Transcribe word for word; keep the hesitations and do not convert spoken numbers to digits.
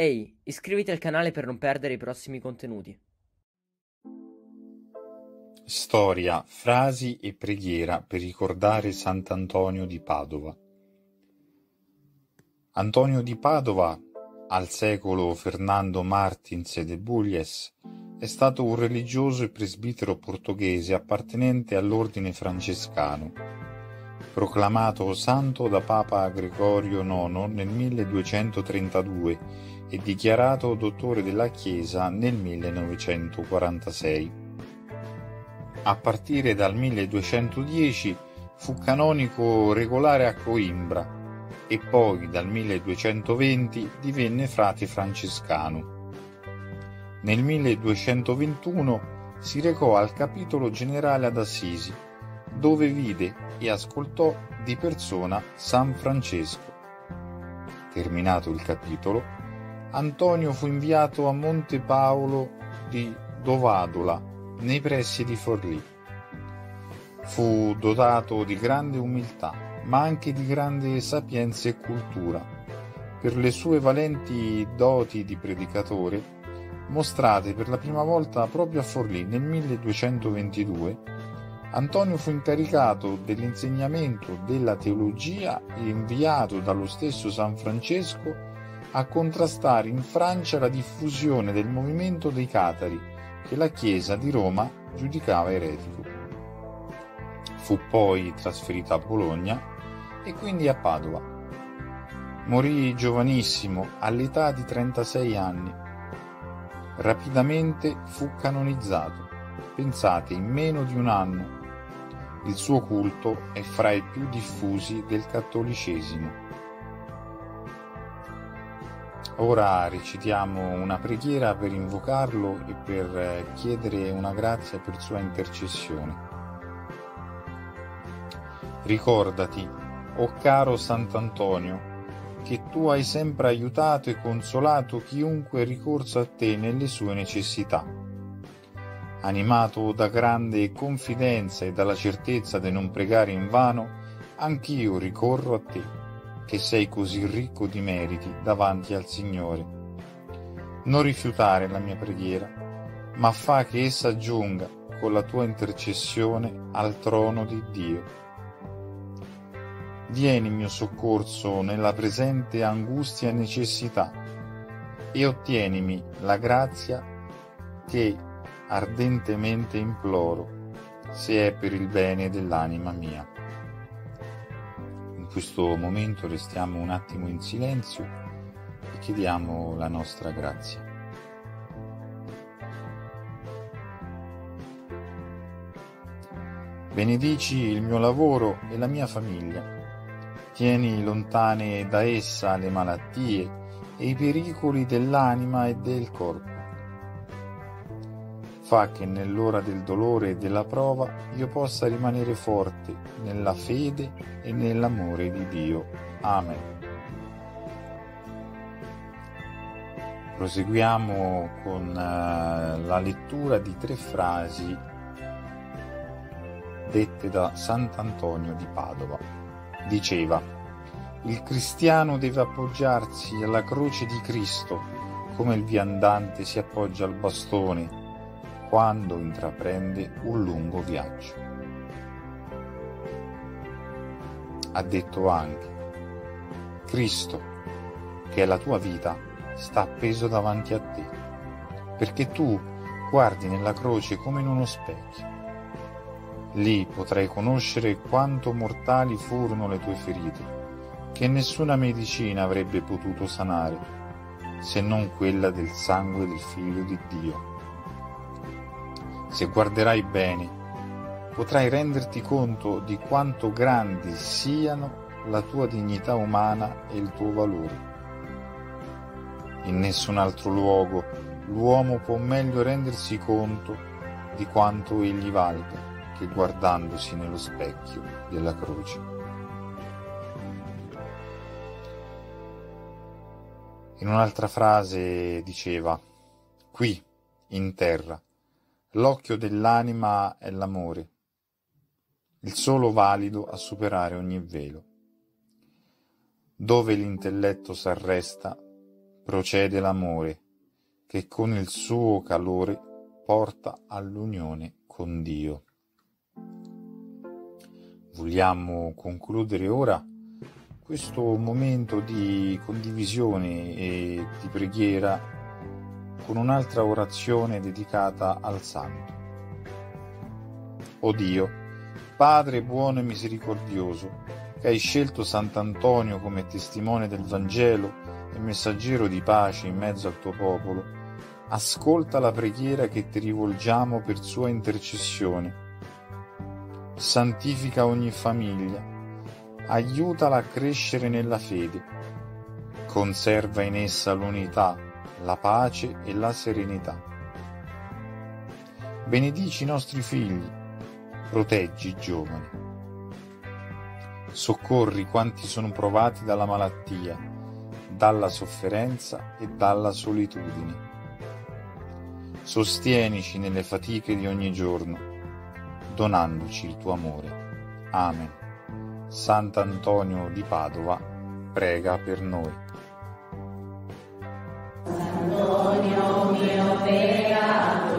Ehi, iscriviti al canale per non perdere i prossimi contenuti. Storia, frasi e preghiera per ricordare Sant'Antonio di Padova. Antonio di Padova, al secolo Fernando Martins de Bullies, è stato un religioso e presbitero portoghese appartenente all'ordine francescano, proclamato santo da Papa Gregorio nono nel milleduecentotrentadue e dichiarato dottore della Chiesa nel millenovecentoquarantasei. A partire dal milleduecentodieci fu canonico regolare a Coimbra e poi dal milleduecentoventi divenne frate francescano. Nel milleduecentoventuno si recò al capitolo generale ad Assisi, dove vide e ascoltò di persona San Francesco. Terminato il capitolo, Antonio fu inviato a Monte Paolo di Dovadola, nei pressi di Forlì. Fu dotato di grande umiltà, ma anche di grande sapienza e cultura, per le sue valenti doti di predicatore, mostrate per la prima volta proprio a Forlì nel milleduecentoventidue. Antonio fu incaricato dell'insegnamento della teologia e inviato dallo stesso San Francesco a contrastare in Francia la diffusione del movimento dei catari, che la Chiesa di Roma giudicava eretico. Fu poi trasferito a Bologna e quindi a Padova. Morì giovanissimo, all'età di trentasei anni. Rapidamente fu canonizzato, pensate in meno di un anno. Il suo culto è fra i più diffusi del cattolicesimo. Ora recitiamo una preghiera per invocarlo e per chiedere una grazia per sua intercessione. Ricordati, o caro Sant'Antonio, che tu hai sempre aiutato e consolato chiunque è ricorso a te nelle sue necessità. Animato da grande confidenza e dalla certezza di non pregare invano, anch'io ricorro a te, che sei così ricco di meriti davanti al Signore. Non rifiutare la mia preghiera, ma fa che essa giunga con la tua intercessione al trono di Dio. Vieni in mio soccorso nella presente angustia e necessità e ottienimi la grazia che ardentemente imploro, se è per il bene dell'anima mia. In questo momento restiamo un attimo in silenzio e chiediamo la nostra grazia. Benedici il mio lavoro e la mia famiglia. Tieni lontane da essa le malattie e i pericoli dell'anima e del corpo. Fa che nell'ora del dolore e della prova io possa rimanere forte nella fede e nell'amore di Dio. Amen. Proseguiamo con uh, la lettura di tre frasi dette da Sant'Antonio di Padova. Diceva: il cristiano deve appoggiarsi alla croce di Cristo come il viandante si appoggia al bastone quando intraprende un lungo viaggio. Ha detto anche: Cristo, che è la tua vita, sta appeso davanti a te, perché tu guardi nella croce come in uno specchio. Lì potrai conoscere quanto mortali furono le tue ferite, che nessuna medicina avrebbe potuto sanare, se non quella del sangue del Figlio di Dio. Se guarderai bene, potrai renderti conto di quanto grandi siano la tua dignità umana e il tuo valore. In nessun altro luogo l'uomo può meglio rendersi conto di quanto egli valga che guardandosi nello specchio della croce. In un'altra frase diceva: qui, in terra, l'occhio dell'anima è l'amore, il solo valido a superare ogni velo. Dove l'intelletto s'arresta, procede l'amore, che con il suo calore porta all'unione con Dio. Vogliamo concludere ora questo momento di condivisione e di preghiera con un'altra orazione dedicata al Santo. O Dio, Padre buono e misericordioso, che hai scelto Sant'Antonio come testimone del Vangelo e messaggero di pace in mezzo al tuo popolo, ascolta la preghiera che ti rivolgiamo per sua intercessione. Santifica ogni famiglia, aiutala a crescere nella fede, conserva in essa l'unità, la pace e la serenità. Benedici i nostri figli, proteggi i giovani. Soccorri quanti sono provati dalla malattia, dalla sofferenza e dalla solitudine. Sostienici nelle fatiche di ogni giorno, donandoci il tuo amore. Amen. Sant'Antonio di Padova, prega per noi. Antonio mio, prega